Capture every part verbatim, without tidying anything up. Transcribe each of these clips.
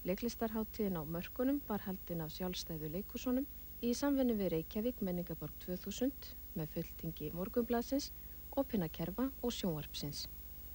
Leiklistarhátíðin á Mörkunum var haldin af sjálfstæðu leikhúsunum í samvinnu við Reykjavík menningarborg tvö þúsund með fulltingi Morgunblaðsins, opinna kerfa og sjónvarpsins.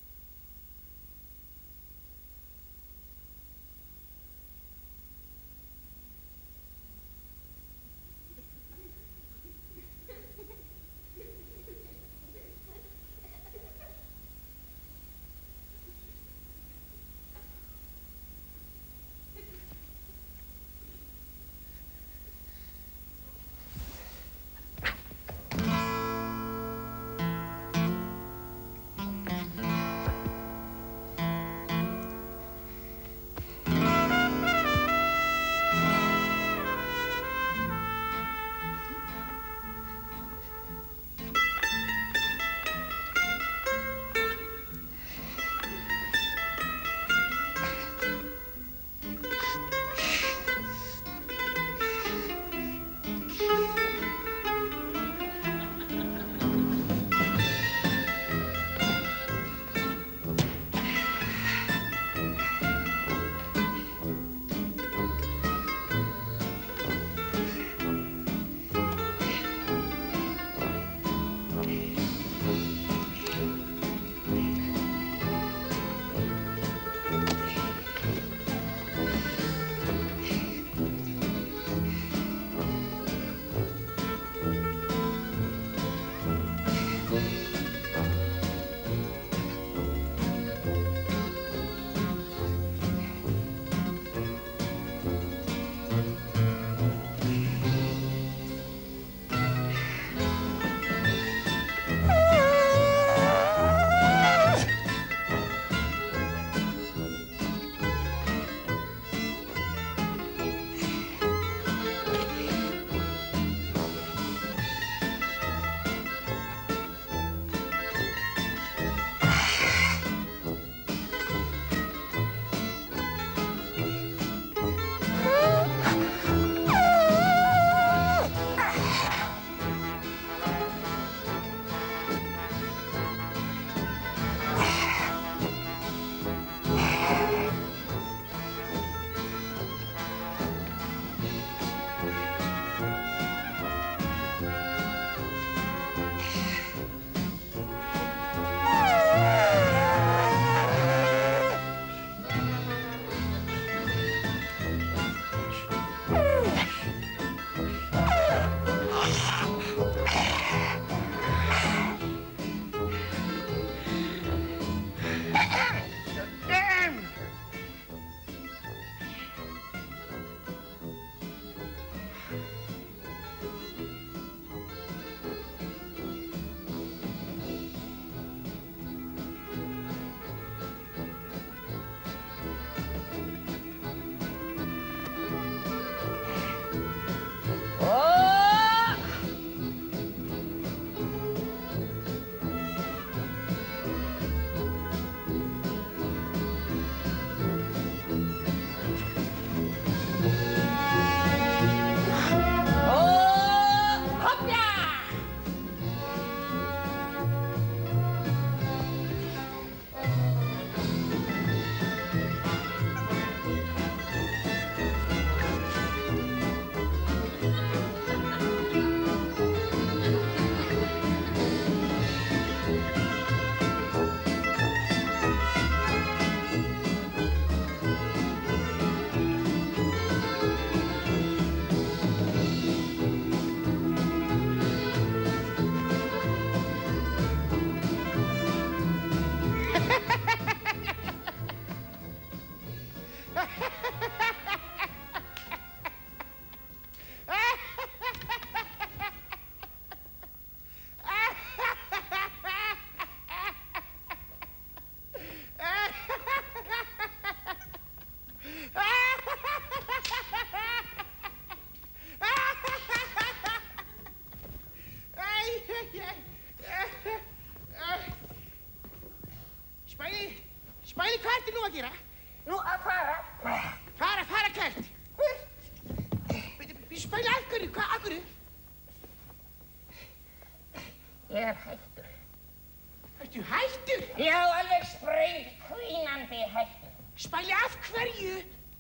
Ertu hættur? Já, alveg spreng hvínandi hættur. Spæli, af hverju?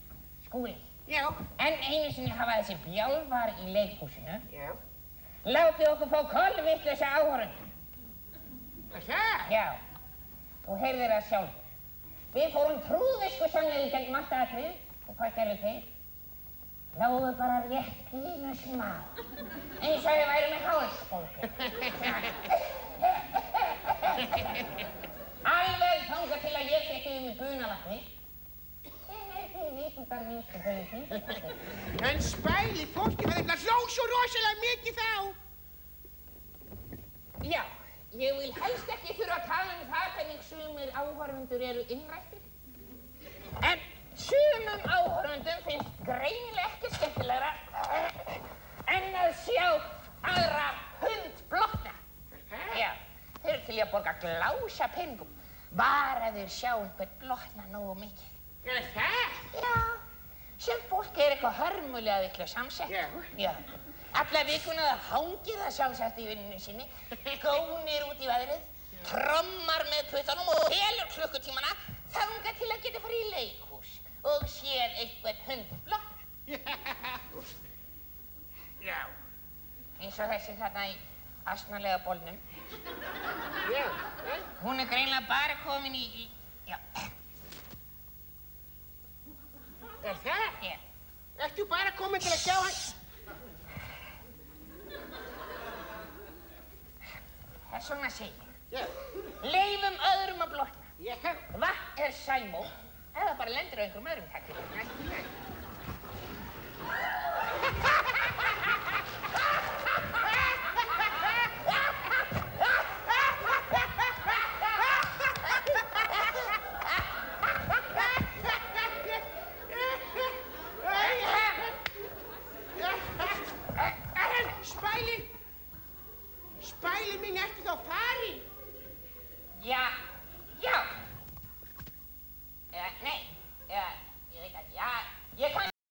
Skúli. Já. En einu sinni hafa þessi bjálfar í leikhúsinu. Já. Látið okkur fá kolvitlausa áhorfendur. Er það? Já. Þú heyrðir það sjálfur. Við fórum trúðvisku sannlega í gegnum allt atriðið. Og hvað gerðu þeir? Lágu bara rétt pínu smá. Eins og ég væri með hálsbólgu. Alveg þangað til að ég fékk yfir mig bunavatni. Sem er því vitundar minnstu bauðin. En Spæli, fólki var eitthvað hló svo rosalega mikið þá. Já, ég vil helst ekki þurfa að tala um það hvernig sumir áhorfendur eru innrættir. En sumum áhorfendum finnst greinilega ekki skemmtilegra en að sjá aðra hund blotna. Já, þeir eru til í að borga glása peningum bara ef þeir sjá einhvern blotna nógu mikið. Er það? Já, sem fólk er eitthvað hörmulega vitlaust samsett. Já. Já. Alla vikuna það hangir það sjálfsagt í vinnunni sinni, gónir út í veðrið, trommar með puttunum og telur klukkutímana þangað til að geta farið í leikhús og séð einhvern hund blotna. Já. Eins og þessi þarna í asnalega bolnum. Já. Hún er greinilega bara komin í, í já. Er það? Já. Ertu bara komin til að sjá hann? Það er svona að segja. Já. Leifum öðrum að blotna. Já. Vatn er sæmó, eða bara lendir á einhverjum öðrum takki. Spæli! Spæli minn, ertu þá farin? Já.